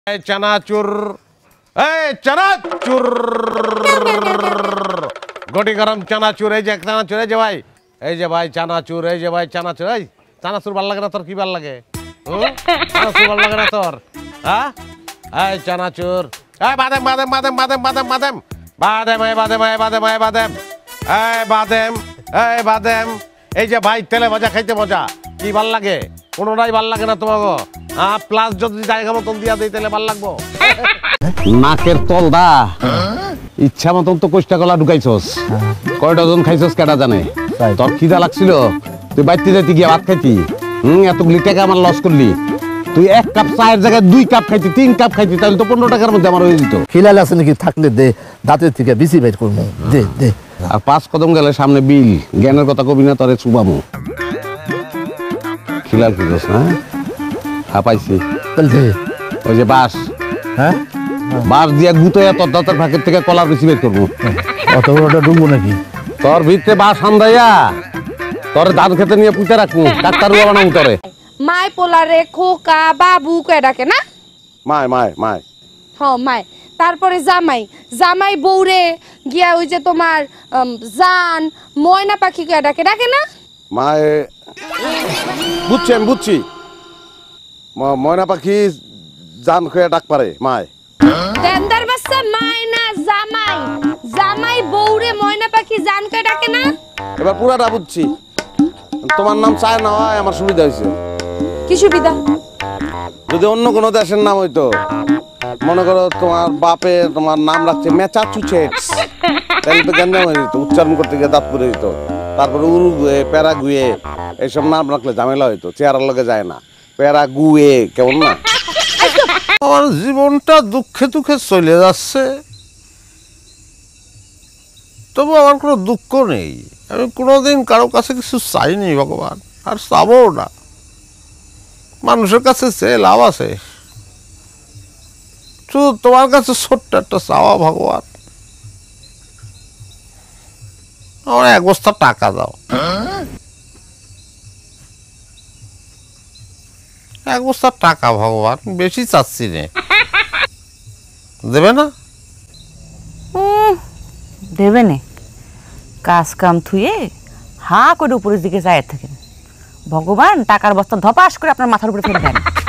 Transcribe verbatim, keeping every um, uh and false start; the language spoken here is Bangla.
চানাচুর এই চানাচুর গটি গরম চানাচুর এই যে চানাচুর এই যে ভাই এই যে ভাই চানাচুর এই যে ভাই চানাচুর এই চানাচুর ভাল লাগে না তোর কি ভাল লাগে চানাচুর ভাল লাগে না তোর হ্যাঁ এই চানাচুর এই বাদাম বাদাম বাদাম বাদাম বাদাম বাদাম বাদাম এই বাদাম এই বাদাম এই বাদাম এই বাদাম এই বাদাম এই যে ভাই তেলে ভাজা খাইতে মজা কি ভাল লাগে কোনোটাই ভাল লাগে না তোমাকে হ্যাঁ প্লাস যদি জায়গা মতন দিয়া দিই তাহলে ভাল লাগবো নাকের তল দা ইচ্ছা মতন তো কোষ্টা কলা ঢুকাইছস কয় ডজন খাইছস কেটা জানে তোর খিদা লাগছিল তুই বাইতে যাইতে গিয়ে ভাত খাইতি হম এতগুলি টাকা আমার লস করলি তুই এক কাপ চায়ের জায়গায় দুই কাপ খাইতি তিন কাপ খাইতি তাহলে তো পনেরো টাকার মধ্যে আমার হয়ে যেত খিলাল আছে নাকি থাকলে দে দাঁতের থেকে বেশি বের করবো দে দে আর পাঁচ কদম গেলে সামনে বিল জ্ঞানের কথা কবি না তোরে চুবামু খিলাল খিলস না হ্যাঁ পাইছি ওই যে বাস হ্যাঁ বাস দিয়া গুতোয়া তোর দাঁতের ফাঁকের থেকে কলার বেশি বের করবো অত বড়টা ডুববো নাকি তোর ভিতরে বাস আন্দাইয়া তোর ধান খেতে নিয়ে পুঁতে রাখবো ডাক্তার বানাবো তোরে মাই পোলারে খোকা বাবু কয়ে ডাকে না মায় মায় মায় হ মাই তারপরে জামাই জামাই বউরে গিয়া ওই যে তোমার জান ময়না পাখি কয়ে ডাকে ডাকে না মায় বুঝছি আমি বুঝছি ময়না পাখি জান খেয়ে ডাক পারে মায় দেনদার বাচ্চা মাই না জামাই জামাই বউরে ময়না পাখি জান কয়ে ডাকে না এবার পুরাটা বুঝছি তোমার নাম চায় না হয় আমার সুবিধা হয়েছে কি সুবিধা যদি অন্য কোনো দেশের নাম হইতো মনে করো তোমার বাপে তোমার নাম রাখছে ম্যাসাচুসেটস তাহলে তো গঞ্জাম হয়ে যেত উচ্চারণ করতে গিয়ে দাঁত পড়ে যেত তারপরে উরুগুয়ে প্যারাগুয়ে এইসব নাম রাখলে ঝামেলা হইতো চেহারার লগে যায় না প্যারাগুয়ে কেমন না আমার জীবনটা দুঃখে দুঃখে চলে যাচ্ছে তবু আমার কোনো দুঃখ নেই আমি কোনোদিন কারো কাছে কিছু চাইনি ভগবান আর চাবো না মানুষের কাছে চেয়ে লাভ আছে শুধু তোমার কাছে ছোট্ট একটা চাওয়া ভগবান আমার এক বস্তা টাকা দাও এক বস্তা টাকা ভগবান বেশি চাচ্ছি নে দেবে না দেবে নে কাজ কাম থুয়ে হা করে উপরের দিকে যায় থাকেন ভগবান টাকার বস্তা ধপাস করে আপনার মাথার উপরে ফেলে দেন